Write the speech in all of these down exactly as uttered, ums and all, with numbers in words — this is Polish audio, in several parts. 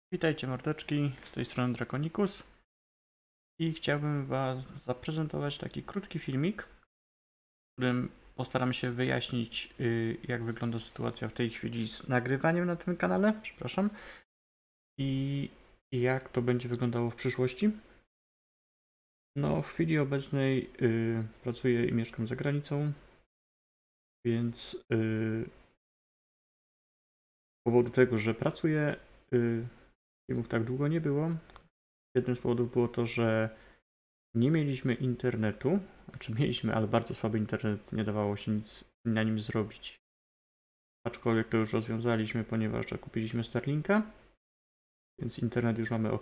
Witajcie mordeczki, z tej strony Drakonikus i chciałbym Was zaprezentować taki krótki filmik, w którym postaram się wyjaśnić, jak wygląda sytuacja w tej chwili z nagrywaniem na tym kanale, przepraszam, i jak to będzie wyglądało w przyszłości. No, w chwili obecnej yy, pracuję i mieszkam za granicą, więc yy, z powodu tego, że pracuję, yy, filmów tak długo nie było. Jednym z powodów było to, że nie mieliśmy internetu, znaczy mieliśmy, ale bardzo słaby internet, nie dawało się nic na nim zrobić. Aczkolwiek to już rozwiązaliśmy, ponieważ kupiliśmy Starlinka, więc internet już mamy ok.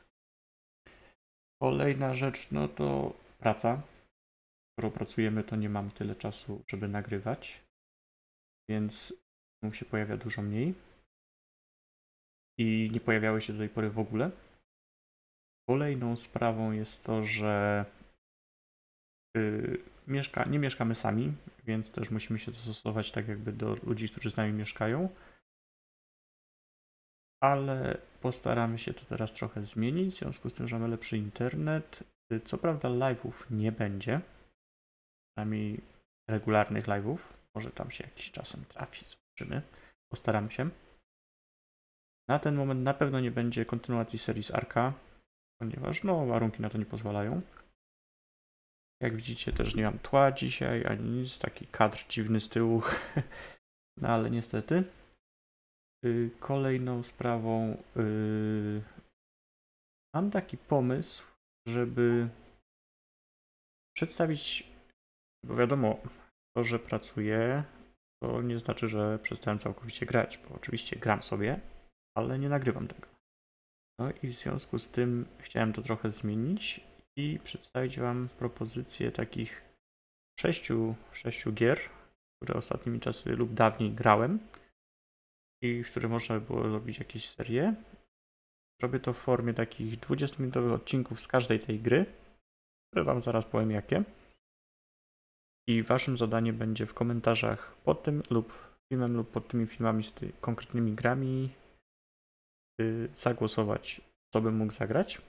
Kolejna rzecz, no to praca. Skoro pracujemy, to nie mam tyle czasu, żeby nagrywać, więc mu się pojawia dużo mniej. I nie pojawiały się do tej pory w ogóle. Kolejną sprawą jest to, że Yy, mieszka nie mieszkamy sami, więc też musimy się dostosować tak jakby do ludzi, którzy z nami mieszkają. Ale postaramy się to teraz trochę zmienić, w związku z tym, że mamy lepszy internet. Yy, co prawda live'ów nie będzie, przynajmniej regularnych live'ów. Może tam się jakiś czasem trafi, zobaczymy. Postaramy się. Na ten moment na pewno nie będzie kontynuacji serii z Arka, ponieważ no, warunki na to nie pozwalają. Jak widzicie, też nie mam tła dzisiaj, ani nic, taki kadr dziwny z tyłu, no ale niestety. Yy, kolejną sprawą yy, mam taki pomysł, żeby przedstawić, bo wiadomo, to, że pracuję, to nie znaczy, że przestałem całkowicie grać, bo oczywiście gram sobie, ale nie nagrywam tego. No i w związku z tym chciałem to trochę zmienić i przedstawić Wam propozycję takich sześciu, sześciu gier, które ostatnimi czasy lub dawniej grałem i w które można by było robić jakieś serie. Robię to w formie takich dwudziestominutowych odcinków z każdej tej gry, które Wam zaraz powiem jakie. I Waszym zadaniem będzie w komentarzach pod tym lub filmem lub pod tymi filmami z tymi konkretnymi grami yy, zagłosować, co bym mógł zagrać.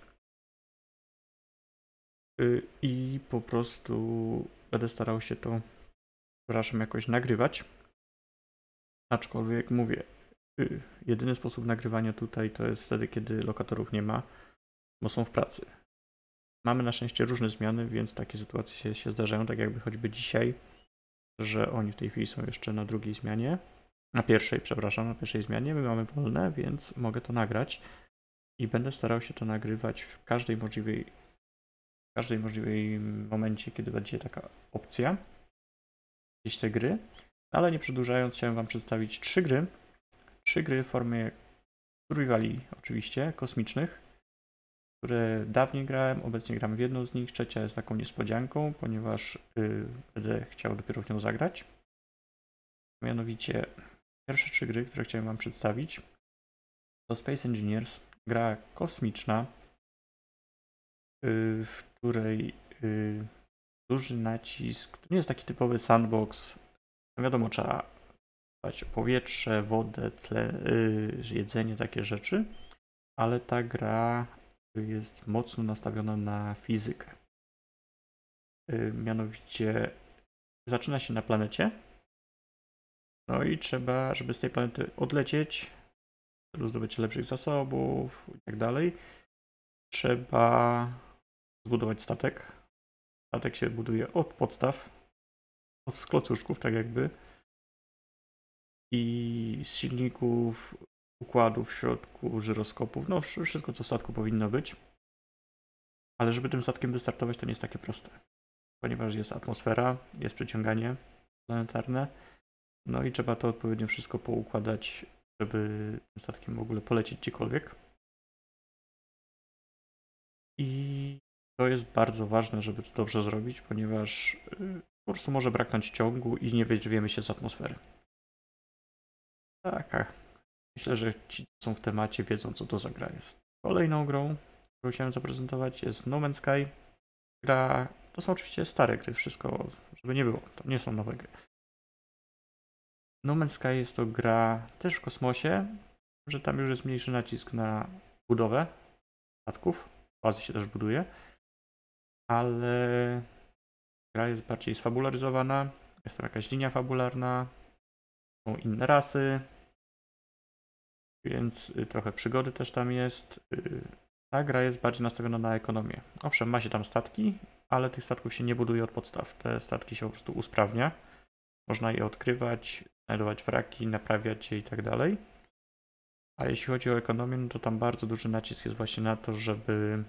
Yy, I po prostu będę starał się to, przepraszam, jakoś nagrywać. Aczkolwiek mówię, yy, jedyny sposób nagrywania tutaj to jest wtedy, kiedy lokatorów nie ma, bo są w pracy. Mamy na szczęście różne zmiany, więc takie sytuacje się, się zdarzają, tak jakby choćby dzisiaj, że oni w tej chwili są jeszcze na drugiej zmianie, na pierwszej, przepraszam, na pierwszej zmianie, my mamy wolne, więc mogę to nagrać i będę starał się to nagrywać w każdej możliwej, w każdej możliwej momencie, kiedy będzie taka opcja, gdzieś te gry, ale nie przedłużając, chciałem Wam przedstawić trzy gry, trzy gry w formie survivali oczywiście, kosmicznych, które dawniej grałem, obecnie gram w jedną z nich, trzecia jest taką niespodzianką, ponieważ yy, będę chciał dopiero w nią zagrać. Mianowicie pierwsze trzy gry, które chciałem Wam przedstawić, to Space Engineers, gra kosmiczna, yy, w której yy, duży nacisk, to nie jest taki typowy sandbox, no wiadomo, trzeba dbać o powietrze, wodę, tle, yy, jedzenie, takie rzeczy, ale ta gra jest mocno nastawiona na fizykę. Yy, mianowicie zaczyna się na planecie, no i trzeba, żeby z tej planety odlecieć, w celu zdobycia lepszych zasobów i tak dalej, trzeba zbudować statek. Statek się buduje od podstaw, od klocuszków, tak jakby, i z silników, układów w środku, żyroskopów, no wszystko, co w statku powinno być. Ale żeby tym statkiem wystartować, to nie jest takie proste, ponieważ jest atmosfera, jest przyciąganie planetarne, no i trzeba to odpowiednio wszystko poukładać, żeby tym statkiem w ogóle polecieć gdziekolwiek. I to jest bardzo ważne, żeby to dobrze zrobić, ponieważ po prostu może braknąć ciągu i nie wyrwiemy się z atmosfery. Tak, myślę, że ci, co są w temacie, wiedzą, co to za gra jest. Kolejną grą, którą chciałem zaprezentować, jest No Man's Sky. Gra, to są oczywiście stare gry, wszystko, żeby nie było, to nie są nowe gry. No Man's Sky jest to gra też w kosmosie, że tam już jest mniejszy nacisk na budowę statków. Bazy się też buduje, ale gra jest bardziej sfabularyzowana, jest tam jakaś linia fabularna, są inne rasy, więc trochę przygody też tam jest. Ta gra jest bardziej nastawiona na ekonomię. Owszem, ma się tam statki, ale tych statków się nie buduje od podstaw. Te statki się po prostu usprawnia. Można je odkrywać, znajdować wraki, naprawiać je i tak dalej. A jeśli chodzi o ekonomię, no to tam bardzo duży nacisk jest właśnie na to, żeby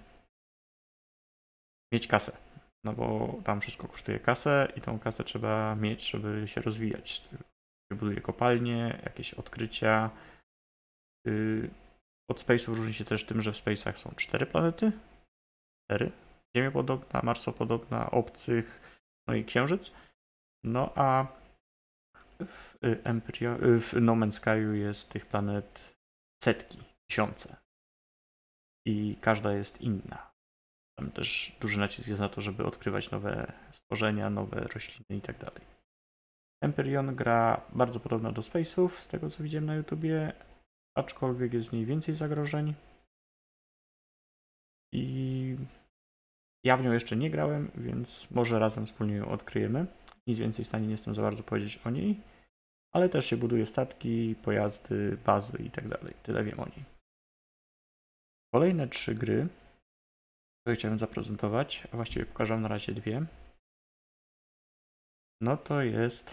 mieć kasę. No bo tam wszystko kosztuje kasę i tą kasę trzeba mieć, żeby się rozwijać. Buduje kopalnie, jakieś odkrycia. Od Space'ów różni się też tym, że w Space'ach są cztery planety. Cztery. Ziemia podobna, Marsopodobna, obcych, no i Księżyc. No a w, Empyrio, w No Man's Sky'u jest tych planet setki, tysiące. I każda jest inna. Tam też duży nacisk jest na to, żeby odkrywać nowe stworzenia, nowe rośliny i tak dalej. Empyrion gra bardzo podobna do Space'ów, z tego co widziałem na YouTubie, aczkolwiek jest w niej więcej zagrożeń. I ja w nią jeszcze nie grałem, więc może razem wspólnie ją odkryjemy. Nic więcej w stanie nie jestem za bardzo powiedzieć o niej, ale też się buduje statki, pojazdy, bazy i tak dalej. Tyle wiem o niej. Kolejne trzy gry, które chciałem zaprezentować, a właściwie pokażę na razie dwie. No to jest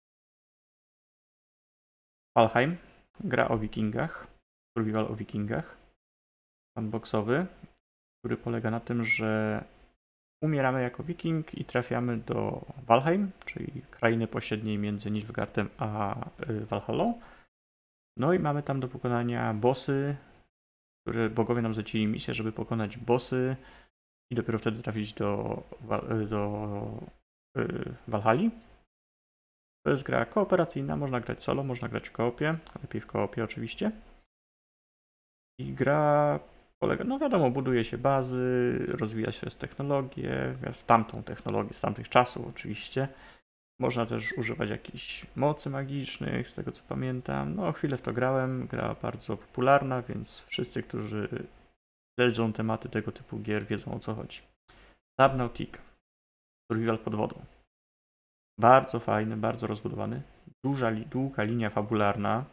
Valheim, gra o wikingach, survival o wikingach, sandboxowy, który polega na tym, że umieramy jako wiking i trafiamy do Valheim, czyli krainy pośredniej między Nilfgaardem a Valhallą. No i mamy tam do pokonania bossy, które bogowie nam zlecili misję, żeby pokonać bossy i dopiero wtedy trafić do, do Valhalli. To jest gra kooperacyjna, można grać solo, można grać w koopie, lepiej w koopie oczywiście. I gra polega, no wiadomo, buduje się bazy, rozwija się technologię, w tamtą technologię z tamtych czasów oczywiście. Można też używać jakichś mocy magicznych, z tego co pamiętam. No chwilę w to grałem, gra bardzo popularna, więc wszyscy, którzy śledzą tematy tego typu gier, wiedzą o co chodzi. Subnautica, survival pod wodą. Bardzo fajny, bardzo rozbudowany. Duża, długa linia fabularna.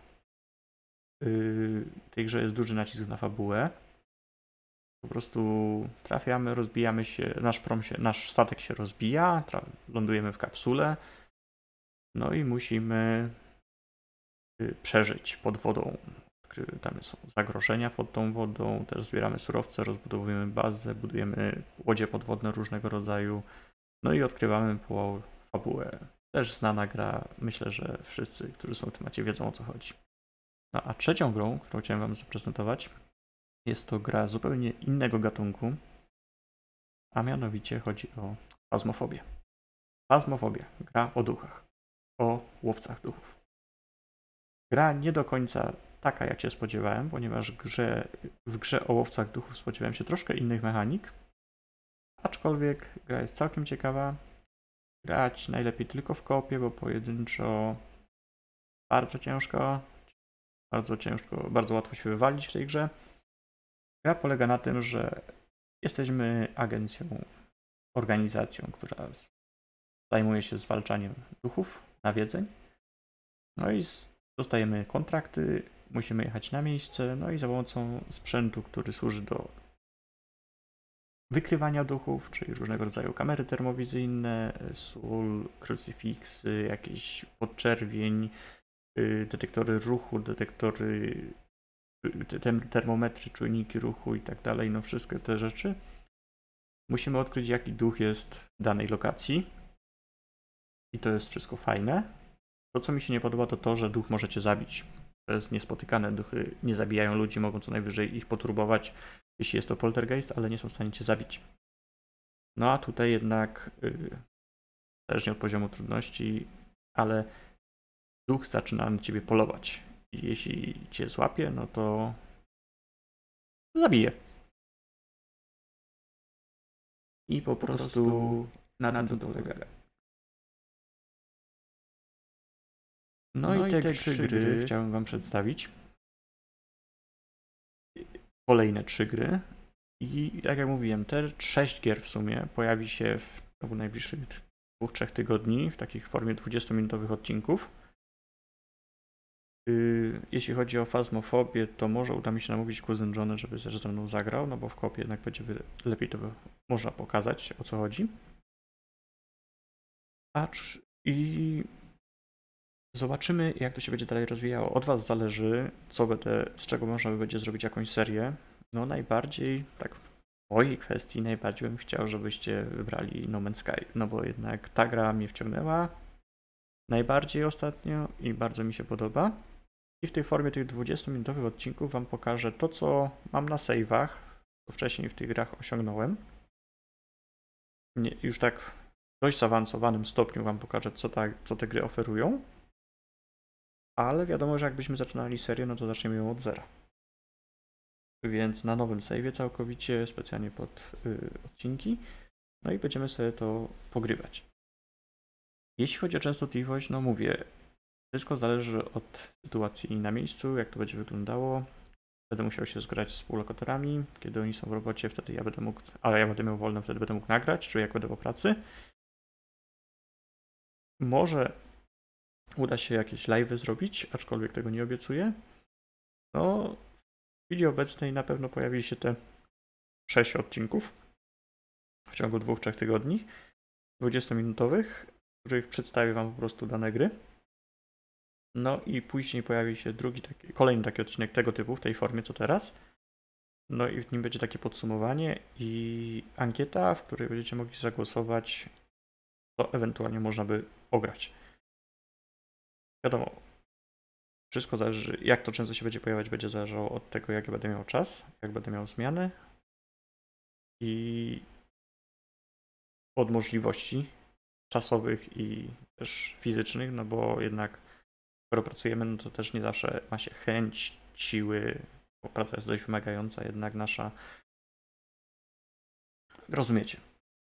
W tej grze jest duży nacisk na fabułę. Po prostu trafiamy, rozbijamy się, nasz prom się, nasz statek się rozbija, lądujemy w kapsule, no i musimy przeżyć pod wodą. Tam są zagrożenia pod tą wodą, też zbieramy surowce, rozbudowujemy bazę, budujemy łodzie podwodne różnego rodzaju, no i odkrywamy fabułę. Też znana gra, myślę, że wszyscy, którzy są w temacie, wiedzą o co chodzi. No a trzecią grą, którą chciałem wam zaprezentować, jest to gra zupełnie innego gatunku, a mianowicie chodzi o Phasmofobię. Phasmofobię, gra o duchach, o łowcach duchów. Gra nie do końca taka, jak się spodziewałem, ponieważ grze, w grze o łowcach duchów spodziewałem się troszkę innych mechanik, aczkolwiek gra jest całkiem ciekawa. Grać najlepiej tylko w koopie, bo pojedynczo bardzo ciężko, bardzo ciężko, bardzo łatwo się wywalić w tej grze. Gra polega na tym, że jesteśmy agencją, organizacją, która zajmuje się zwalczaniem duchów, nawiedzeń. No i dostajemy kontrakty, musimy jechać na miejsce, no i za pomocą sprzętu, który służy do wykrywania duchów, czyli różnego rodzaju kamery termowizyjne, sól, krucyfiksy, jakieś podczerwień, detektory ruchu, detektory, termometry, czujniki ruchu i tak dalej, no wszystkie te rzeczy. Musimy odkryć, jaki duch jest w danej lokacji i to jest wszystko fajne. To, co mi się nie podoba, to to, że duch możecie zabić. To jest niespotykane. Duchy nie zabijają ludzi, mogą co najwyżej ich poturbować, jeśli jest to poltergeist, ale nie są w stanie cię zabić. No a tutaj jednak, yy, zależnie od poziomu trudności, ale duch zaczyna na ciebie polować. I jeśli cię złapie, no to zabije. I po, po prostu, prostu na, na tym to polega. No, no i te trzy gry, gry chciałem wam przedstawić. kolejne trzy gry. I jak ja mówiłem, te sześć gier w sumie pojawi się w ciągu najbliższych dwóch, trzech tygodni w takiej formie dwudziestominutowych odcinków. Jeśli chodzi o Phasmofobię, to może uda mi się namówić kuzyn Johnny, żeby też ze mną zagrał, no bo w koopie jednak będzie lepiej to można pokazać, o co chodzi. Acz i zobaczymy, jak to się będzie dalej rozwijało. Od Was zależy, co będę, z czego można by będzie zrobić jakąś serię. No najbardziej, tak w mojej kwestii, najbardziej bym chciał, żebyście wybrali No Man's Sky, no bo jednak ta gra mnie wciągnęła najbardziej ostatnio i bardzo mi się podoba. I w tej formie tych dwudziestominutowych odcinków Wam pokażę to, co mam na save'ach, co wcześniej w tych grach osiągnąłem. Nie, już tak w dość zaawansowanym stopniu Wam pokażę, co, ta, co te gry oferują. Ale wiadomo, że jakbyśmy zaczynali serię, no to zaczniemy ją od zera. Więc na nowym save'ie całkowicie, specjalnie pod y, odcinki. No i będziemy sobie to pogrywać. Jeśli chodzi o częstotliwość, no mówię, wszystko zależy od sytuacji na miejscu, jak to będzie wyglądało. Będę musiał się zgrać z współlokatorami, kiedy oni są w robocie, wtedy ja będę mógł, ale ja będę miał wolne, wtedy będę mógł nagrać, czy jak będę po pracy. Może uda się jakieś live'y zrobić, aczkolwiek tego nie obiecuję. No, w chwili obecnej na pewno pojawi się te sześć odcinków w ciągu dwóch, trzech tygodni, dwudziestominutowych, w których przedstawię Wam po prostu dane gry. No i później pojawi się drugi, taki, kolejny taki odcinek tego typu, w tej formie co teraz. No i w nim będzie takie podsumowanie i ankieta, w której będziecie mogli zagłosować, co ewentualnie można by ograć. Wiadomo, wszystko zależy, jak to często się będzie pojawiać, będzie zależało od tego, jak ja będę miał czas, jak będę miał zmiany i od możliwości czasowych i też fizycznych, no bo jednak skoro pracujemy, no to też nie zawsze ma się chęć, siły, bo praca jest dość wymagająca, jednak nasza. Rozumiecie.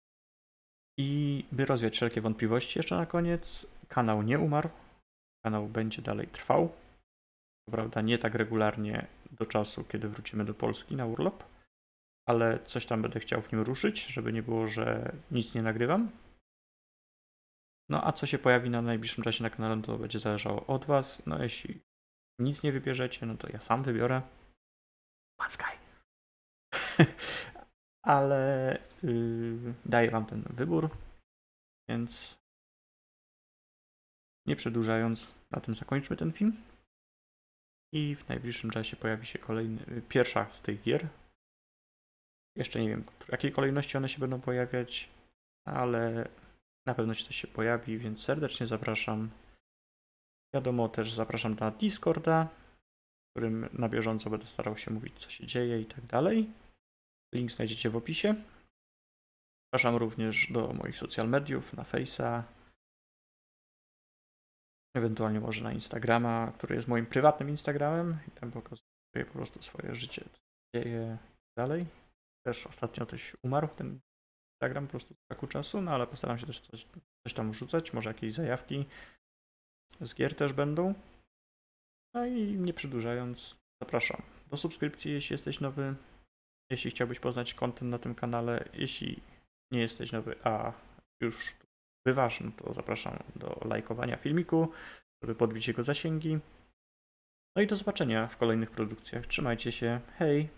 I by rozwiać wszelkie wątpliwości jeszcze na koniec, kanał nie umarł, kanał będzie dalej trwał. Co prawda nie tak regularnie do czasu, kiedy wrócimy do Polski na urlop, ale coś tam będę chciał w nim ruszyć, żeby nie było, że nic nie nagrywam. No a co się pojawi na najbliższym czasie na kanale, to będzie zależało od Was. No jeśli nic nie wybierzecie, no to ja sam wybiorę. One Sky. Ale yy, daję Wam ten wybór, więc nie przedłużając, na tym zakończmy ten film. I w najbliższym czasie pojawi się kolejny, pierwsza z tych gier. Jeszcze nie wiem, w jakiej kolejności one się będą pojawiać, ale na pewno coś się pojawi, więc serdecznie zapraszam. Wiadomo, też zapraszam na Discorda, w którym na bieżąco będę starał się mówić, co się dzieje i tak dalej. Link znajdziecie w opisie. Zapraszam również do moich social mediów, na Face'a, ewentualnie może na Instagrama, który jest moim prywatnym Instagramem i tam pokazuję po prostu swoje życie, co się dzieje i tak dalej. Też ostatnio coś umarł ten Instagram po prostu z braku czasu, no ale postaram się też coś, coś tam wrzucać, może jakieś zajawki z gier też będą. No i nie przedłużając, zapraszam do subskrypcji, jeśli jesteś nowy, jeśli chciałbyś poznać content na tym kanale, jeśli nie jesteś nowy, a już bywasz, no to zapraszam do lajkowania filmiku, żeby podbić jego zasięgi. No i do zobaczenia w kolejnych produkcjach. Trzymajcie się, hej!